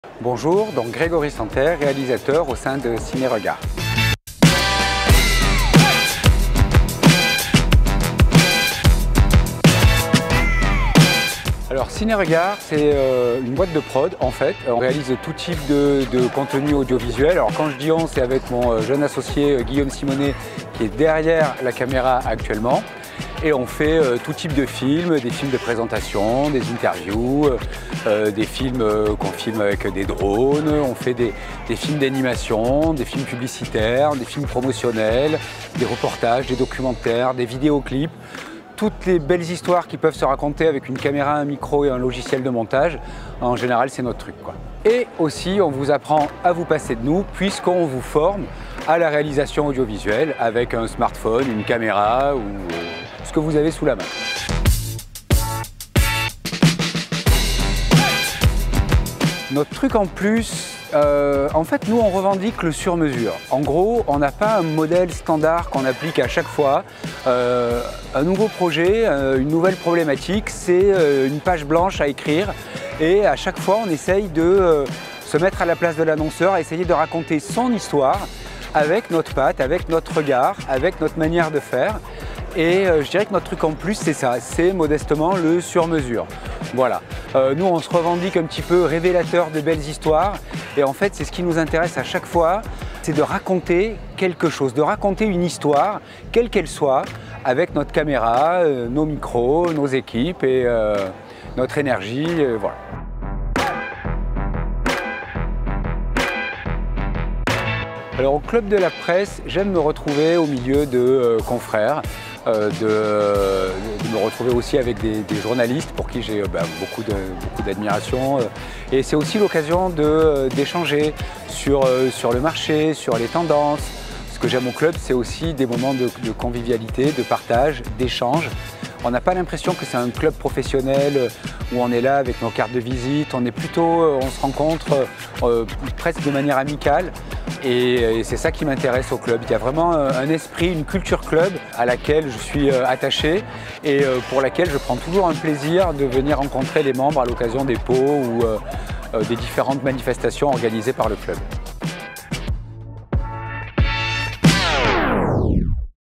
Bonjour, donc Grégory Santerre, réalisateur au sein de Ciné Regard. Alors Ciné Regard, c'est une boîte de prod en fait. On réalise tout type de contenu audiovisuel. Alors quand je dis on, c'est avec mon jeune associé Guillaume Simonet qui est derrière la caméra actuellement. Et on fait tout type de films, des films de présentation, des interviews, des films qu'on filme avec des drones, on fait des films d'animation, des films publicitaires, des films promotionnels, des reportages, des documentaires, des vidéoclips. Toutes les belles histoires qui peuvent se raconter avec une caméra, un micro et un logiciel de montage, en général c'est notre truc, quoi. Et aussi on vous apprend à vous passer de nous puisqu'on vous forme à la réalisation audiovisuelle avec un smartphone, une caméra ou ce que vous avez sous la main. Notre truc en plus, en fait nous on revendique le sur-mesure. En gros, on n'a pas un modèle standard qu'on applique à chaque fois. Un nouveau projet, une nouvelle problématique, c'est une page blanche à écrire et à chaque fois on essaye de se mettre à la place de l'annonceur, essayer de raconter son histoire avec notre patte, avec notre regard, avec notre manière de faire. Et je dirais que notre truc en plus, c'est ça, c'est modestement le sur-mesure. Voilà. Nous, on se revendique un petit peu révélateur de belles histoires. Et en fait, c'est ce qui nous intéresse à chaque fois, c'est de raconter quelque chose, de raconter une histoire, quelle qu'elle soit, avec notre caméra, nos micros, nos équipes et notre énergie. Voilà. Alors au Club de la Presse, j'aime me retrouver au milieu de confrères, de me retrouver aussi avec des journalistes pour qui j'ai beaucoup d'admiration. Et c'est aussi l'occasion d'échanger sur le marché, sur les tendances. Ce que j'aime au club, c'est aussi des moments de convivialité, de partage, d'échange. On n'a pas l'impression que c'est un club professionnel où on est là avec nos cartes de visite. On se rencontre presque de manière amicale. Et c'est ça qui m'intéresse au club. Il y a vraiment un esprit, une culture club à laquelle je suis attaché et pour laquelle je prends toujours un plaisir de venir rencontrer les membres à l'occasion des pots ou des différentes manifestations organisées par le club.